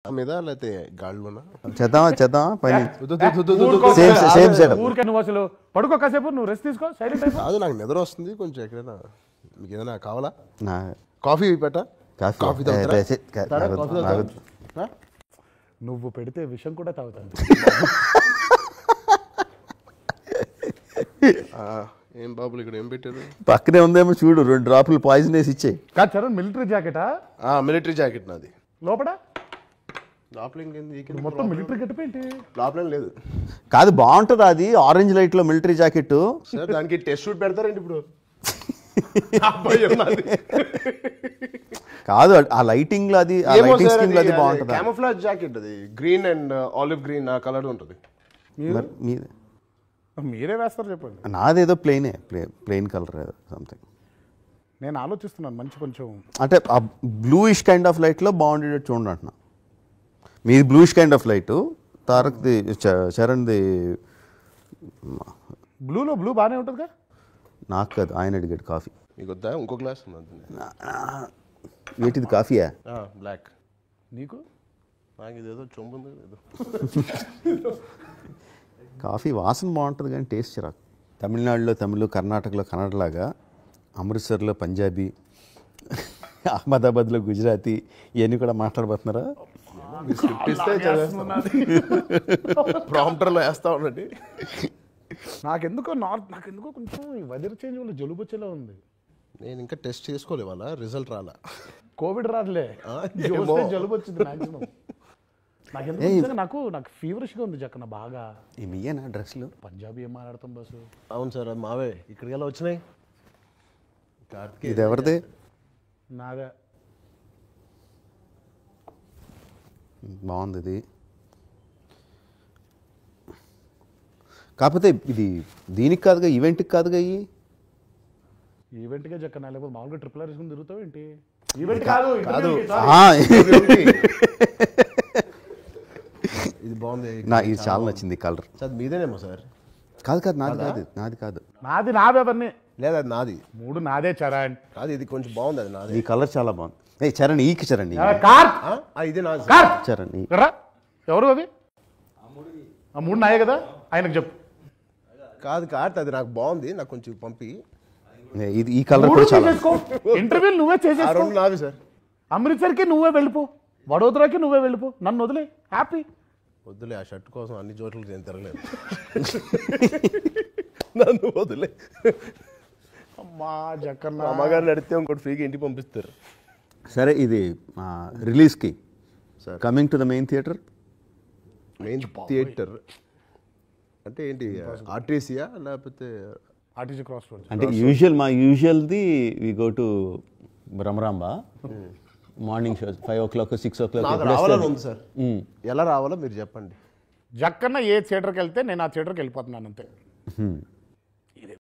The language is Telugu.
మీద లేకపోతే గాళ్ళలోనా చేద్దామా పైన సేమ్ సెటప్. ఊరికే నువ్వు అసలు పడుకో కాసేపు, నువ్వు రెస్ట్ తీసుకో, సైలెంట్ అయిపో. కాదు నాకు నిద్ర వస్తుంది కొంచెం. ఎక్కడైనా మీకు ఏదైనా కావాలా? కాఫీ పెట్టా? కాఫీ నువ్వు పెడితే విషయం కూడా తాగుతాను. ఏం బాబులు ఇక్కడ ఏం పెట్టారు? పక్కనే ఉందేమో చూడు, 2 డ్రాపులు పాయిజన్ వేసి ఇచ్చాయి. కాదు చరణ్, మిలిటరీ జాకెటా? మిలిటరీ జాకెట్ నాది. లోపల లోపల మొత్తం మిలిటరీ గెటప్ ఏంటి? లోపల లేదు. కాదు బాగుంటుంది అది, ఆరెంజ్ లైట్ లో మిలిటరీ జాకెట్. సార్ దానికి టెస్ట్ షూట్ పెడతారండి ఇప్పుడు? కాదు ఆ లైటింగ్ లో అది, ఆ లైటింగ్ స్కీమ్ లో అది బాగుంటుంది. క్యామోఫ్లాజ్ జాకెట్ అది, గ్రీన్ అండ్ ఆలివ్ గ్రీన్ ఆ కలర్ ఉంటుంది. మీరే వేస్తారు చెప్పండి. నాదేదో ప్లెయిన్ కలర్ సంథింగ్. నేను ఆలోచిస్తున్నాను మంచి కొంచెం అంటే ఆ బ్లూయిష్ కైండ్ ఆఫ్ లైట్ లో బాగుండేటట్టు చూడండి అంటున్నా. మీది బ్లూయిష్ కైండ్ ఆఫ్ లైట్, తారక్ది చరణ్ది బ్లూలో బ్లూ బాగానే ఉంటుందిగా. నాకు కాదు, ఆయన అడిగాడు కాఫీ. మీకు వద్దా? ఇంకో గ్లాస్ ఏంటిది కాఫీయా? బ్లాక్. నీకు? నాకు ఇదేదో చొంపు ఉంది ఏదో. కాఫీ వాసన బాగుంటుంది కానీ టేస్ట్ చిరాకు. తమిళనాడులో తమిళ్, కర్ణాటకలో కన్నడలాగా, అమృత్సర్లో పంజాబీ, అహ్మదాబాద్లో గుజరాతీ ఇవన్నీ కూడా మాట్లాడబోతున్నారా? ప్రాంప్టర్లో వేస్తా ఉండండి. నాకెందుకో కొంచెం వెదర్ చేంజ్ వల్ల జలుబు వచ్చేలా ఉంది. నేను ఇంకా టెస్ట్ చేసుకోలే, వాళ్ళ రిజల్ట్ రాలా. కోవిడ్ రాదులే, జలుబు వచ్చింది మాక్సిమం. నాకు ఫీవరిష్గా ఉంది జక్కన బాగా. ఏమయ్యానా డ్రెస్లు? పంజాబీ ఏం మాట్లాడతాం బస్సు. అవును సార్, అది మావే. ఇక్కడికి ఎలా వచ్చినాయి? ఇది ఎవరిది? నాదే. బాగుంది ఇది. కాకపోతే ఇది దీనికి కాదుగా, ఈవెంట్కి కాదుగా. ఈవెంట్గా జక్కన, లేకపోతే మామూలుగా ట్రిపుల్ ఆర్ వేసుకుని తిరుగుతావు ఏంటి? ఈవెంట్ కాదు. ఇది బాగుంది, ఇది చాలా నచ్చింది కలర్. Sir మీదేనేమో sir? కాదు నాది కాదు. నావే అవన్నీ. లేదా అది నాది. 3 నాదే చరణ్. కాదు ఇది కొంచెం బాగుంది, అది నాది. ఈ కలర్ చాలా బాగుంది. చరణ్ ఈకి చరణ్ ఇది నాది. చరణ్ ఎవరు అవి? ఆ 3 నాయే కదా, ఆయనకు చెప్పు. కాదు అది నాకు బాగుంది, నాకు కొంచెం పంపి. ఇది ఈ కలర్ కూడా చాలా. ఇంటర్వ్యూలు నువ్వే చేసేసుకో. నావి సార్. అమృత్సర్కి నువ్వే వెళ్ళిపో, వడోదరాకి నువ్వే వెళ్ళిపో, నన్ను వదిలే, హ్యాపీ. వద్దులే, ఆ షర్ట్ కోసం అన్ని చోట్ల నేను తిరగలేదు. నన్ను వదిలే. అమ్మా జక్కన్న, అమ్మగారిని అడిగితే ఇంకోటి ఫ్రీగా ఇంటికి పంపిస్తారు. సరే, ఇది రిలీజ్కి coming to the main theatre. అంటే ఏంటి, ఆర్టీసీయా లేకపోతే ఆర్టీసీ క్రాస్ రోడ్? అంటే మా యూజువల్ది we go to Bhramaramba morning shows 5 o'clock 6 o'clock. రావాలని ఉంది సార్. ఎలా రావాలో మీరు చెప్పండి. జక్కన్న ఏ థియేటర్కి వెళ్తే నేను ఆ థియేటర్కి వెళ్ళిపోతున్నాను అంతే.